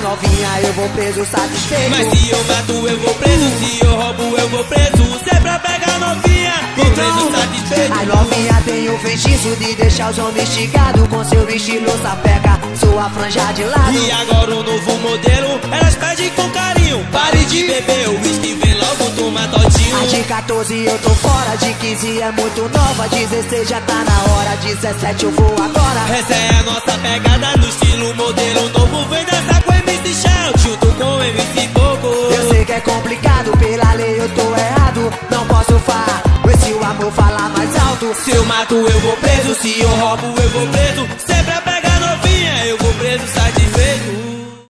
novinha eu vou preso satisfeito. Mas se eu mato eu vou preso, se eu roubo eu vou preso. Se é pra pegar novinha, vou preso satisfeito. A novinha tem o feitiço de deixar os homens instigados com seu estilo sapeca, sua franja de lado. E agora o novo modelo, elas pedem com carinho. Pare de beber o whisky, vem logo tomar todinho. A de 14 eu tô fora, de 15 é muito nova, 16 já tá na hora, 17 eu vou agora. Essa é a nossa pegada no estilo modelo novo. Vem dançar com MC Shout junto com MC Coco. Eu sei que é complicado, pela lei eu tô errado, não posso falar, se o amor falar mais alto. Se eu mato eu vou preso, se eu roubo eu vou preso.